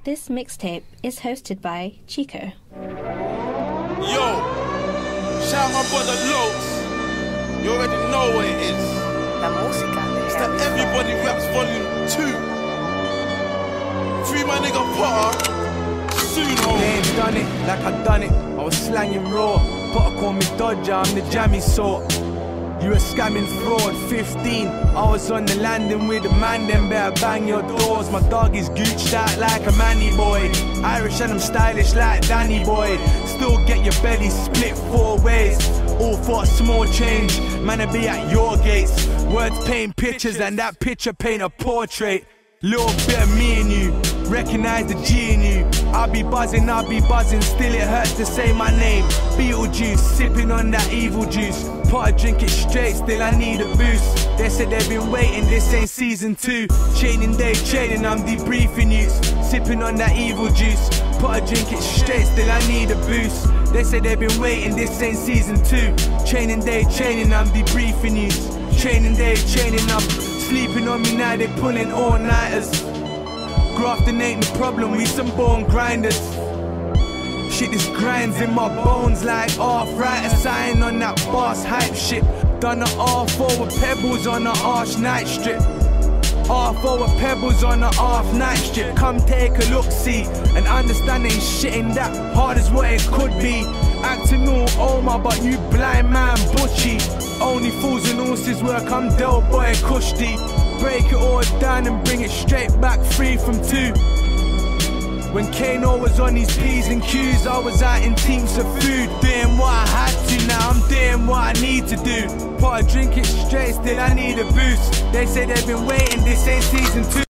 This mixtape is hosted by Chico. Yo, shout my brother Lokes. You already know what it is. La música de It's the Everybody Raps Volume 2. Free my nigga Potter. Soon home. They ain't done it like I done it. I was slanging raw. Potter call me Dodger, I'm the jammy sort. You a scamming fraud, 15. I was on the landing with a man, then better bang your doors. My dog is gooched out like a manny boy. Irish and I'm stylish like Danny boy. Still get your belly split 4 ways. All for a small change, man I be at your gates. Words paint pictures and that picture paint a portrait. Little bit of me and you, recognize the G in you. I'll be buzzing, still it hurts to say my name. Beetlejuice, sipping on that evil juice. Potter drink it straight, still I need a boost. They said they've been waiting, this ain't season 2. Training day, training, I'm debriefing you. Sipping on that evil juice. Potter drink it straight, still I need a boost. They said they've been waiting, this ain't season 2. Training day, training, I'm debriefing you. Training day, training, I'm sleeping on me now, they pulling all-nighters. Grafting ain't the problem, we some born grinders. Shit, this grinds in my bones like arthritis. Sign on that boss hype shit. Done the R4 with pebbles on the arch night strip. R4 with pebbles on the off night strip. Come take a look, see, and understanding shit ain't that hard as what it could be. Acting all Omar, but you blind man butchy. Only fools and horses work, I'm Del Boy Kushti. Break it all down and bring it straight back 3 from 2. When Kano was on his P's and Q's, I was out in teams of food. Doing what I had to, now I'm doing what I need to do. Potter drink it straight, still I need a boost. They say they've been waiting, this ain't season 2.